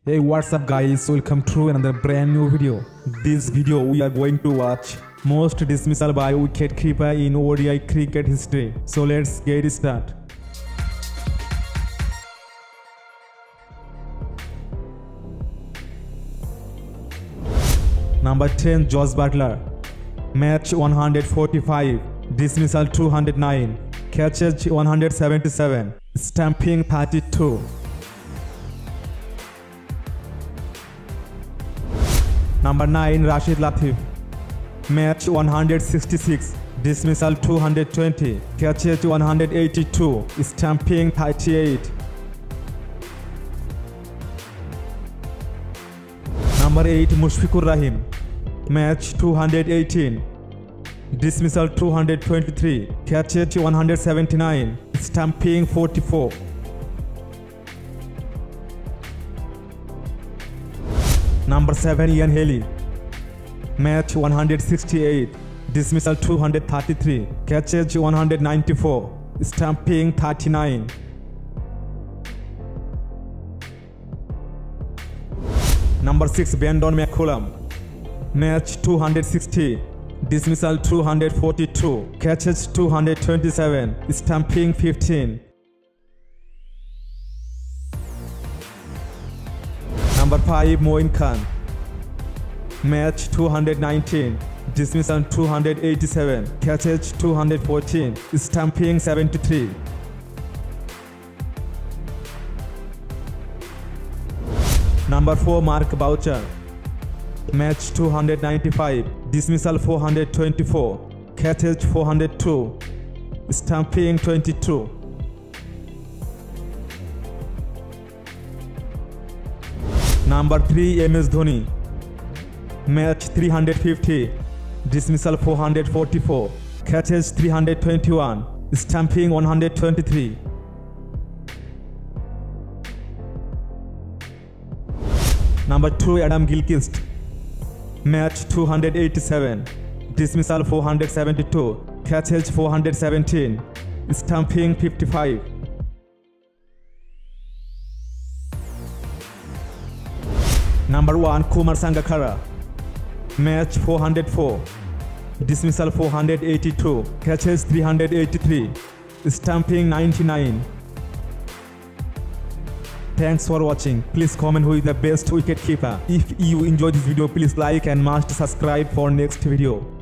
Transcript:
Hey, what's up guys, welcome to another brand new video. This video we are going to watch most dismissal by wicketkeeper in ODI cricket history. So let's get started. Number 10, Josh Buttler. Match 145, dismissal 209, catches 177, stamping 32. Number 9, Rashid Latif. Match 166, dismissal 220, catches 182, stamping 38. Number 8, Mushfiqur Rahim. Match 218, dismissal 223, catches 179, stamping 44. Number 7, Ian Healy. Match 168, dismissal 233, catches 194, stamping 39. Number 6, Brendon McCullum. Match 260, dismissal 242, catches 227, stamping 15. Number 5, Moin Khan. Match 219, dismissal 287, catches 214, stamping 73. Number 4, Mark Boucher. Match 295, dismissal 424, catches 402, stamping 22. Number 3, MS Dhoni. Match 350, dismissal 444, catches 321, stamping 123. Number 2, Adam Gilchrist. Match 287, dismissal 472, catches 417, stamping 55. Number 1, Kumar Sangakkara. Match 404, dismissal 482, catches 383, stamping 99. Thanks for watching. Please comment who is the best wicket keeper. If you enjoyed this video, please like and must subscribe for next video.